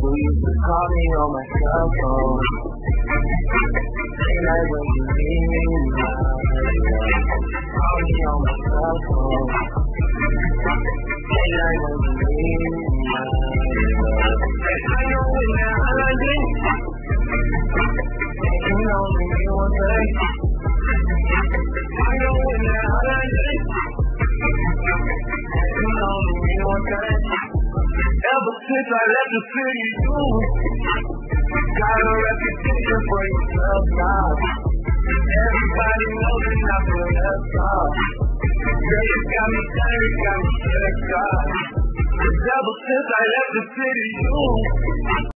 used to call me on my cell phone. Late night when you need me, call me on my cell phone. Late night when you need me, I know when I like it. You know me one day. I know when I like it. You know me one day. Ever since I left the city, you got a reputation for yourself now. Everybody knows it's not for yourself. Girl, you got me down, you got me stressed out. Ever since I left the city, you